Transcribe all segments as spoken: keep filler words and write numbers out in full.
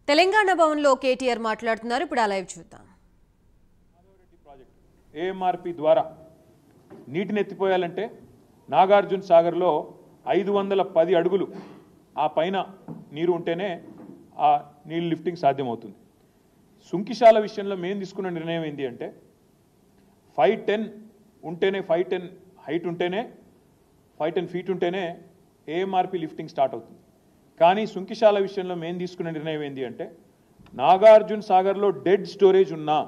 తెలంగాణ భవన్లో కేటీఆర్ మాట్లాడుతున్నారు. ఇప్పుడు ఆ లైవ్ చూద్దాం. ఏఎంఆర్పి ద్వారా నీటిని ఎత్తిపోయాలంటే నాగార్జున సాగర్లో ఐదు వందల పది అడుగులు ఆ పైన నీరు ఉంటేనే ఆ నీళ్ళు లిఫ్టింగ్ సాధ్యమవుతుంది. సుంకిశాల విషయంలో మేము తీసుకున్న నిర్ణయం ఏంటి అంటే ఫైవ్ టెన్ ఉంటేనే ఫైవ్ టెన్ హైట్ ఉంటేనే ఫైవ్ టెన్ ఫీట్ ఉంటేనే ఏఎంఆర్పి లిఫ్టింగ్ స్టార్ట్ అవుతుంది. కానీ సుంకిశాల విషయంలో మేము తీసుకున్న నిర్ణయం ఏంటి అంటే నాగార్జున సాగర్లో డెడ్ స్టోరేజ్ ఉన్నా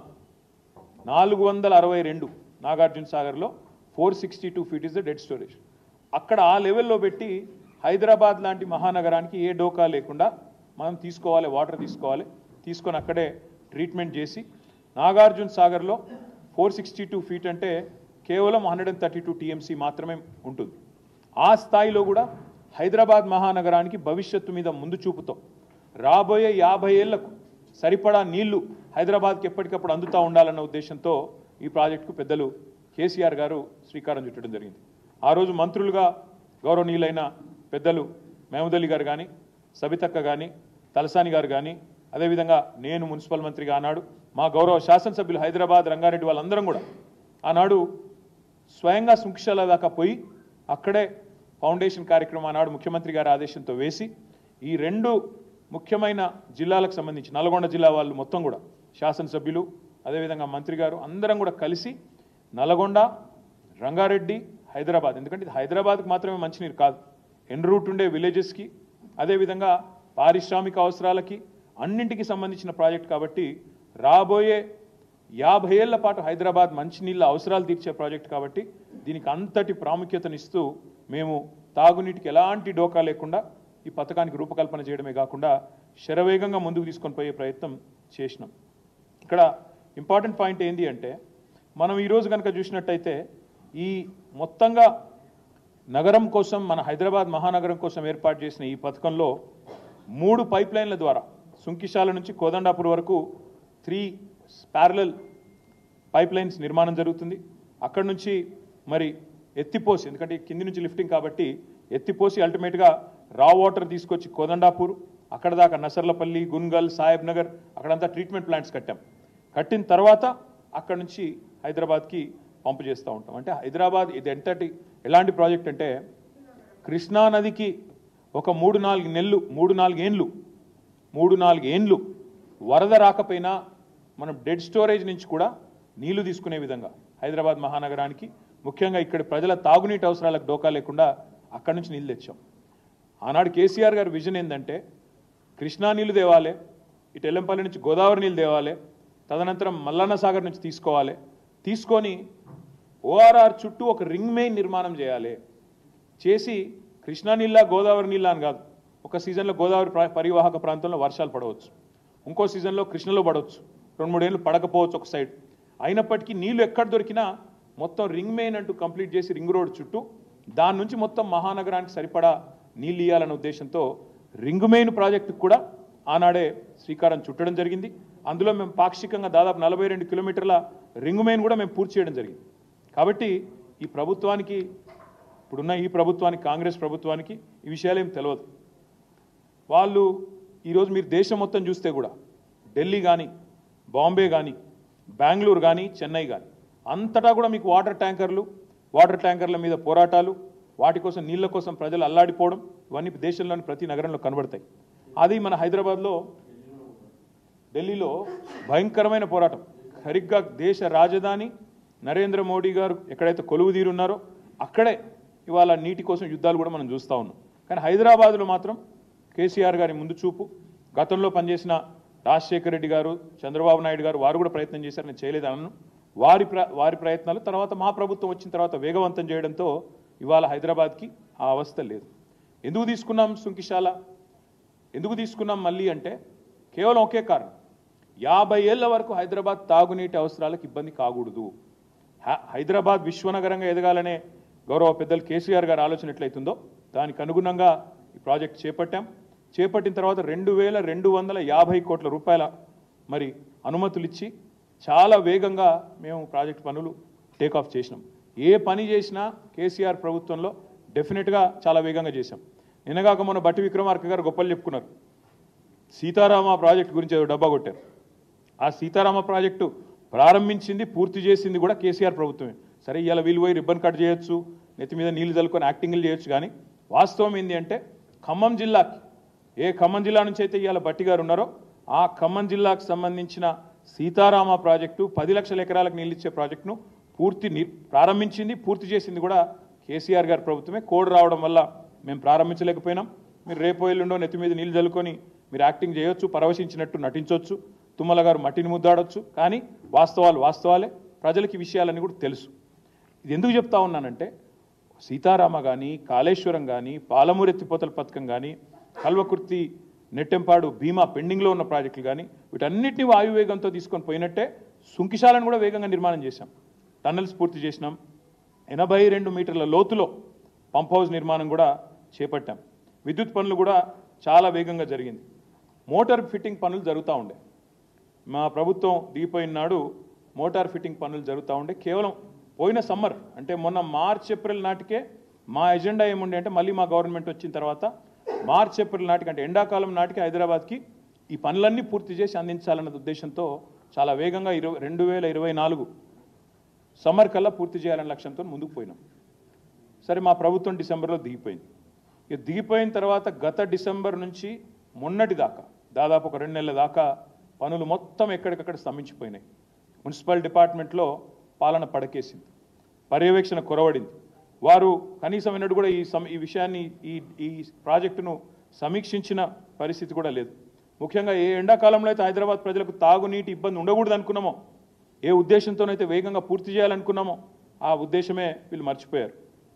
నాలుగు వందల అరవై రెండు నాగార్జున సాగర్లో four sixty two feet is the dead storage. అక్కడ ఆ లెవెల్లో పెట్టి హైదరాబాద్ లాంటి మహానగరానికి ఏ డోకా లేకుండా మనం తీసుకోవాలి, వాటర్ తీసుకోవాలి, తీసుకొని అక్కడే ట్రీట్మెంట్ చేసి నాగార్జున సాగర్లో ఫోర్ సిక్స్టీ టూ ఫీట్ అంటే కేవలం hundred and thirty two TMC మాత్రమే ఉంటుంది. ఆ స్థాయిలో కూడా హైదరాబాద్ మహానగరానికి భవిష్యత్తు మీద ముందు చూపుతో రాబోయే యాభై ఏళ్లకు సరిపడా నీళ్లు హైదరాబాద్కి ఎప్పటికప్పుడు అందుతూ ఉండాలన్న ఉద్దేశంతో ఈ ప్రాజెక్టుకు పెద్దలు కేసీఆర్ గారు శ్రీకారం చుట్టడం జరిగింది. ఆ రోజు మంత్రులుగా గౌరవనీయులైన పెద్దలు మహమూద్ అలీ గారు కానీ, సబితక్క కానీ, తలసాని గారు కానీ, అదేవిధంగా నేను మున్సిపల్ మంత్రిగా ఆనాడు మా గౌరవ శాసనసభ్యులు హైదరాబాద్ రంగారెడ్డి వాళ్ళందరం కూడా ఆనాడు స్వయంగా సుంకిశాల దాకా పోయి అక్కడే ఫౌండేషన్ కార్యక్రమం ఆనాడు ముఖ్యమంత్రి గారి ఆదేశంతో వేసి ఈ రెండు ముఖ్యమైన జిల్లాలకు సంబంధించి నల్గొండ జిల్లా వాళ్ళు మొత్తం కూడా శాసనసభ్యులు అదేవిధంగా మంత్రి గారు అందరం కూడా కలిసి నల్గొండ, రంగారెడ్డి, హైదరాబాద్, ఎందుకంటే ఇది హైదరాబాద్కి మాత్రమే మంచినీరు కాదు, ఎన్ రూట్ ఉండే విలేజెస్కి అదేవిధంగా పారిశ్రామిక అవసరాలకి అన్నింటికి సంబంధించిన ప్రాజెక్ట్ కాబట్టి రాబోయే యాభై ఏళ్ల పాటు హైదరాబాద్ మంచినీళ్ళ అవసరాలు తీర్చే ప్రాజెక్ట్ కాబట్టి దీనికి అంతటి ప్రాముఖ్యతనిస్తూ మేము తాగునీటికి ఎలాంటి డోకా లేకుండా ఈ పథకానికి రూపకల్పన చేయడమే కాకుండా శరవేగంగా ముందుకు తీసుకొని పోయే ప్రయత్నం చేసినాం. ఇక్కడ ఇంపార్టెంట్ పాయింట్ ఏంటి అంటే మనం ఈరోజు కనుక చూసినట్టయితే ఈ మొత్తంగా నగరం కోసం మన హైదరాబాద్ మహానగరం కోసం ఏర్పాటు చేసిన ఈ పథకంలో మూడు పైప్ లైన్ల ద్వారా సుంకిశాల నుంచి కోదండాపూర్ వరకు త్రీ ప్యారలల్ పైప్ లైన్స్ నిర్మాణం జరుగుతుంది. అక్కడి నుంచి మరి ఎత్తిపోసి, ఎందుకంటే కింది నుంచి లిఫ్టింగ్ కాబట్టి ఎత్తిపోసి అల్టిమేట్గా రా వాటర్ తీసుకొచ్చి కోదండాపూర్, అక్కడ దాకా నసర్లపల్లి, గున్గల్, సాహెబ్ నగర్ అక్కడంతా ట్రీట్మెంట్ ప్లాంట్స్ కట్టాం. కట్టిన తర్వాత అక్కడ నుంచి హైదరాబాద్కి పంపు చేస్తూ ఉంటాం. అంటే హైదరాబాద్ ఇది ఎంతటి ఎలాంటి ప్రాజెక్ట్ అంటే కృష్ణానదికి ఒక మూడు నాలుగు నెలలు మూడు నాలుగు ఏండ్లు మూడు నాలుగు ఏండ్లు వరద రాకపోయినా మనం డెడ్ స్టోరేజ్ నుంచి కూడా నీళ్లు తీసుకునే విధంగా హైదరాబాద్ మహానగరానికి ముఖ్యంగా ఇక్కడ ప్రజల తాగునీటి అవసరాలకు డోకా లేకుండా అక్కడి నుంచి నీళ్ళు తెచ్చాం. ఆనాడు కేసీఆర్ గారి విజన్ ఏంటంటే కృష్ణా నీళ్లు తేవాలి, ఇటు ఎల్లంపల్లి నుంచి గోదావరి నీళ్ళు తేవాలి, తదనంతరం మల్లన్న సాగర్ నుంచి తీసుకోవాలి, తీసుకొని ఓఆర్ఆర్ చుట్టూ ఒక రింగ్ మెయిన్ నిర్మాణం చేయాలి, చేసి కృష్ణా నీళ్ళ గోదావరి నీళ్ళ అని కాదు, ఒక సీజన్లో గోదావరి పరివాహక ప్రాంతంలో వర్షాలు పడవచ్చు, ఇంకో సీజన్లో కృష్ణలో పడవచ్చు, రెండు మూడేళ్ళు పడకపోవచ్చు ఒక సైడ్, అయినప్పటికీ నీళ్లు ఎక్కడ దొరికినా మొత్తం రింగ్ మెయిన్ అంటూ కంప్లీట్ చేసి రింగ్ రోడ్ చుట్టూ దాని నుంచి మొత్తం మహానగరానికి సరిపడా నీళ్ళు ఇవ్వాలనే ఉద్దేశంతో రింగ్ మెయిన్ ప్రాజెక్టుకు కూడా ఆనాడే శ్రీకారం చుట్టడం జరిగింది. అందులో మేము పాక్షికంగా దాదాపు నలభై రెండు కిలోమీటర్ల రింగ్ మెయిన్ కూడా మేము పూర్తి చేయడం జరిగింది. కాబట్టి ఈ ప్రభుత్వానికి, ఇప్పుడున్న ఈ ప్రభుత్వానికి, కాంగ్రెస్ ప్రభుత్వానికి ఈ విషయాలు ఏం తెలియదు. వాళ్ళు ఈరోజు మీరు దేశం మొత్తం చూస్తే కూడా ఢిల్లీ కానీ, బాంబే కానీ, బెంగళూరు కానీ, చెన్నై కానీ అంతటా కూడా మీకు వాటర్ ట్యాంకర్లు వాటర్ ట్యాంకర్ల మీద పోరాటాలు, వాటి కోసం నీళ్ల కోసం ప్రజలు అల్లాడిపోవడం ఇవన్నీ దేశంలోని ప్రతి నగరంలో కనబడతాయి. అది మన హైదరాబాద్లో, ఢిల్లీలో భయంకరమైన పోరాటం. సరిగ్గా దేశ రాజధాని నరేంద్ర మోడీ గారు ఎక్కడైతే కొలువు తీరున్నారో అక్కడే ఇవాళ నీటి కోసం యుద్ధాలు కూడా మనం చూస్తూ ఉన్నాం. కానీ హైదరాబాద్లో మాత్రం కేసీఆర్ గారి ముందు చూపు, గతంలో పనిచేసిన రాజశేఖర రెడ్డి గారు, చంద్రబాబు నాయుడు గారు వారు కూడా ప్రయత్నం చేశారు, నేను చేయలేదనను. వారి ప్ర వారి ప్రయత్నాలు తర్వాత మా ప్రభుత్వం వచ్చిన తర్వాత వేగవంతం చేయడంతో ఇవాళ హైదరాబాద్కి ఆ అవస్థ లేదు. ఎందుకు తీసుకున్నాం సుంకిశాల, ఎందుకు తీసుకున్నాం మళ్ళీ అంటే కేవలం ఒకే కారణం, యాభై ఏళ్ల వరకు హైదరాబాద్ తాగునీటి అవసరాలకు ఇబ్బంది కాకూడదు. హైదరాబాద్ విశ్వనగరంగా ఎదగాలనే గౌరవ పెద్దలు కేసీఆర్ గారు ఆలోచన ఎట్లయితుందో దానికి అనుగుణంగా ఈ ప్రాజెక్ట్ చేపట్టాం. చేపట్టిన తర్వాత రెండు వేల రెండు వందల యాభై కోట్ల రూపాయల మరి అనుమతులు ఇచ్చి చాలా వేగంగా మేము ప్రాజెక్ట్ పనులు టేకాఫ్ చేసినాం. ఏ పని చేసినా కేసీఆర్ ప్రభుత్వంలో డెఫినెట్గా చాలా వేగంగా చేశాం. నిన్నగాక మొన్న బట్టి విక్రమార్క గారు గొప్పలు చెప్పుకున్నారు. సీతారామ ప్రాజెక్టు గురించి ఏదో డబ్బా కొట్టారు. ఆ సీతారామ ప్రాజెక్టు ప్రారంభించింది పూర్తి చేసింది కూడా కేసీఆర్ ప్రభుత్వమే. సరే ఇవాళ వీళ్ళు పోయి రిబ్బన్ కట్ చేయొచ్చు, నెత్తి మీద నీళ్లు చల్లుకొని యాక్టింగ్లు చేయొచ్చు, కానీ వాస్తవం ఏంటి అంటే ఖమ్మం జిల్లాకి, ఏ ఖమ్మం జిల్లా నుంచి అయితే ఇవాళ బట్టి గారు ఉన్నారో ఆ ఖమ్మం జిల్లాకు సంబంధించిన సీతారామ ప్రాజెక్టు పది లక్షల ఎకరాలకు నీళ్ళు ఇచ్చే ప్రాజెక్టును పూర్తి ప్రారంభించింది పూర్తి చేసింది కూడా కేసీఆర్ గారి ప్రభుత్వమే. కోడ్ రావడం వల్ల మేము ప్రారంభించలేకపోయినాం. మీరు రేపు ఎల్లుండో నెత్తి మీద నీళ్లు చల్లుకొని మీరు యాక్టింగ్ చేయొచ్చు, పరవశించినట్టు నటించవచ్చు, తుమ్మల గారు మట్టిని ముద్దాడొచ్చు, కానీ వాస్తవాలు వాస్తవాలే. ప్రజలకి విషయాలన్నీ కూడా తెలుసు. ఇది ఎందుకు చెప్తా ఉన్నానంటే సీతారామ కానీ, కాళేశ్వరం కానీ, పాలమూరు ఎత్తిపోతల పథకం కానీ, కల్వకుర్తి నెట్టెంపాడు భీమా పెండింగ్లో ఉన్న ప్రాజెక్టులు కానీ వీటన్నిటిని వాయువేగంతో తీసుకొని పోయినట్టే సుంకిశాలను కూడా వేగంగా నిర్మాణం చేశాం. టన్నెల్స్ పూర్తి చేసినాం. ఎనభై రెండు మీటర్ల లోతులో పంప్ హౌస్ నిర్మాణం కూడా చేపట్టాం. విద్యుత్ పనులు కూడా చాలా వేగంగా జరిగింది. మోటార్ ఫిట్టింగ్ పనులు జరుగుతూ ఉండే. మా ప్రభుత్వం దిగిపోయిన నాడు మోటార్ ఫిట్టింగ్ పనులు జరుగుతూ ఉండే. కేవలం పోయిన సమ్మర్ అంటే మొన్న మార్చ్ ఏప్రిల్ నాటికే మా ఎజెండా ఏముండే అంటే మళ్ళీ మా గవర్నమెంట్ వచ్చిన తర్వాత మార్చ్ ఏప్రిల్ నాటికి అంటే ఎండాకాలం నాటికి హైదరాబాద్కి ఈ పనులన్నీ పూర్తి చేసి అందించాలన్న ఉద్దేశంతో చాలా వేగంగా ఇరవై రెండు వేల ఇరవై నాలుగు సమ్మర్ కల్లా పూర్తి చేయాలనే లక్ష్యంతో ముందుకు పోయినాం. సరే మా ప్రభుత్వం డిసెంబర్లో దిగిపోయింది. ఇక దిగిపోయిన తర్వాత గత డిసెంబర్ నుంచి మొన్నటి దాకా దాదాపు ఒక రెండు నెలల దాకా పనులు మొత్తం ఎక్కడికక్కడ స్తంభించిపోయినాయి. మున్సిపల్ డిపార్ట్మెంట్లో పాలన పడకేసింది, పర్యవేక్షణ కొరవడింది. వారు కనీసం ఎన్నడూ కూడా ఈ సమ ఈ విషయాన్ని ఈ ఈ ప్రాజెక్టును సమీక్షించిన పరిస్థితి కూడా లేదు. ముఖ్యంగా ఏ ఎండాకాలంలో అయితే హైదరాబాద్ ప్రజలకు తాగునీటి ఇబ్బంది ఉండకూడదు అనుకున్నామో, ఏ ఉద్దేశంతోనైతే వేగంగా పూర్తి చేయాలనుకున్నామో ఆ ఉద్దేశమే వీళ్ళు మర్చిపోయారు.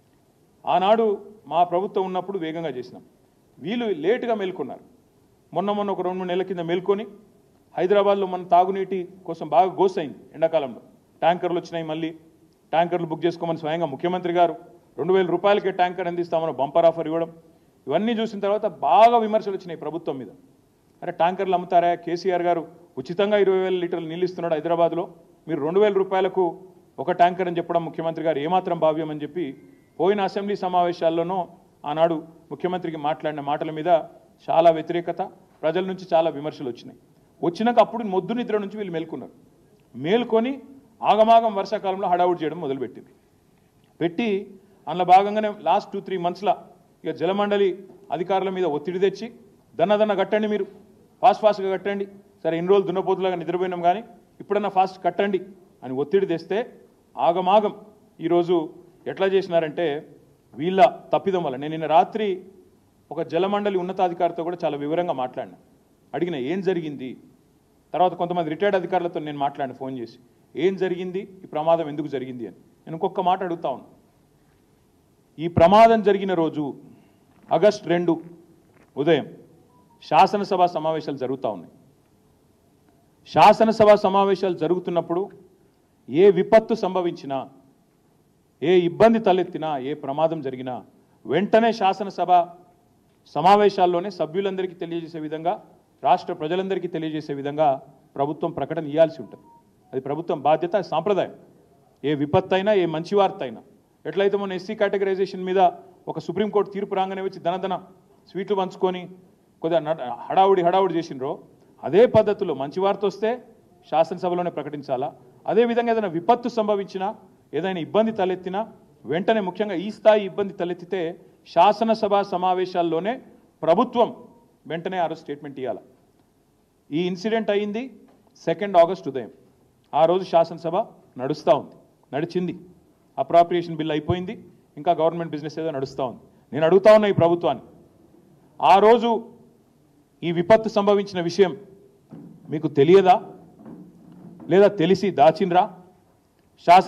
ఆనాడు మా ప్రభుత్వం ఉన్నప్పుడు వేగంగా చేసినాం. వీళ్ళు లేటుగా మేల్కొన్నారు. మొన్న మొన్న ఒక రెండు మూడు నెలల కింద మేల్కొని హైదరాబాద్లో మన తాగునీటి కోసం బాగా గోసైంది. ఎండాకాలంలో ట్యాంకర్లు వచ్చినాయి. మళ్ళీ ట్యాంకర్లు బుక్ చేసుకోమని స్వయంగా ముఖ్యమంత్రి గారు రెండు వేల రూపాయలకే ట్యాంకర్ అందిస్తామని బంపర్ ఆఫర్ ఇవ్వడం, ఇవన్నీ చూసిన తర్వాత బాగా విమర్శలు వచ్చినాయి ప్రభుత్వం మీద. అరే ట్యాంకర్లు అమ్ముతారా, కేసీఆర్ గారు ఉచితంగా ఇరవై వేల లీటర్లు నీళ్ళు ఇస్తున్నాడు హైదరాబాద్లో, మీరు రెండు వేల రూపాయలకు ఒక ట్యాంకర్ అని చెప్పడం ముఖ్యమంత్రి గారు ఏమాత్రం భావ్యం అని చెప్పి పోయిన అసెంబ్లీ సమావేశాల్లోనూ ఆనాడు ముఖ్యమంత్రికి మాట్లాడిన మాటల మీద చాలా వ్యతిరేకత, ప్రజల నుంచి చాలా విమర్శలు వచ్చినాయి. వచ్చినాక అప్పుడు మొద్దు నిద్ర నుంచి వీళ్ళు మేల్కొన్నారు. మేల్కొని ఆగమాగం వర్షాకాలంలో హడావుడి చేయడం మొదలుపెట్టింది. పెట్టి అందులో భాగంగానే లాస్ట్ టూ త్రీ మంత్స్లో ఇక జలమండలి అధికారుల మీద ఒత్తిడి తెచ్చి దన్నదన్న కట్టండి, మీరు ఫాస్ట్ ఫాస్ట్గా కట్టండి, సరే ఇన్ని రోజులు దున్నపోతులాగా నిద్రపోయినాం కానీ ఇప్పుడన్నా ఫాస్ట్ కట్టండి అని ఒత్తిడి తెస్తే ఆగమాగం ఈరోజు ఎట్లా చేసినారంటే వీళ్ళ తప్పిదం వల్ల. నేను నిన్న రాత్రి ఒక జలమండలి ఉన్నతాధికారితో కూడా చాలా వివరంగా మాట్లాడినా, అడిగిన ఏం జరిగింది. తర్వాత కొంతమంది రిటైర్డ్ అధికారులతో నేను మాట్లాడిన ఫోన్ చేసి ఏం జరిగింది, ఈ ప్రమాదం ఎందుకు జరిగింది అని. నేను ఇంకొక మాట అడుగుతా ఉన్నా. ఈ ప్రమాదం జరిగిన రోజు ఆగస్టు రెండు ఉదయం శాసనసభ సమావేశాలు జరుగుతూ ఉన్నాయి. శాసనసభ సమావేశాలు జరుగుతున్నప్పుడు ఏ విపత్తు సంభవించినా, ఏ ఇబ్బంది తలెత్తినా, ఏ ప్రమాదం జరిగినా వెంటనే శాసనసభ సమావేశాల్లోనే సభ్యులందరికీ తెలియజేసే విధంగా, రాష్ట్ర ప్రజలందరికీ తెలియజేసే విధంగా ప్రభుత్వం ప్రకటన ఇవ్వాల్సి ఉంటుంది. అది ప్రభుత్వం బాధ్యత, సాంప్రదాయం. ఏ విపత్తు అయినా, ఏ మంచి వార్త అయినా. ఎట్లయితే మొన్న ఎస్సీ కేటగరైజేషన్ మీద ఒక సుప్రీంకోర్టు తీర్పు రాగానే వచ్చి ధనధన స్వీట్లు పంచుకొని కొద్దిగా హడావుడి హడావుడి చేసినరో, అదే పద్ధతిలో మంచి వార్త వస్తే శాసనసభలోనే ప్రకటించాలా. అదేవిధంగా ఏదైనా విపత్తు సంభవించినా, ఏదైనా ఇబ్బంది తలెత్తినా వెంటనే, ముఖ్యంగా ఈ స్థాయి ఇబ్బంది తలెత్తితే శాసనసభ సమావేశాల్లోనే ప్రభుత్వం వెంటనే ఆ రోజు స్టేట్మెంట్ ఇవ్వాలి. ఈ ఇన్సిడెంట్ అయింది సెకండ్ ఆగస్ట్ ఉదయం. ఆ రోజు శాసనసభ నడుస్తూ ఉంది, నడిచింది. అప్రాప్రియేషన్ బిల్ అయిపోయింది, ఇంకా గవర్నమెంట్ బిజినెస్ ఏదో నడుస్తూ ఉంది. నేను అడుగుతా ఉన్నా ఈ ప్రభుత్వాన్ని, ఆ రోజు ఈ విపత్తు సంభవించిన విషయం మీకు తెలియదా, లేదా తెలిసి దాచిన్రా? శాసన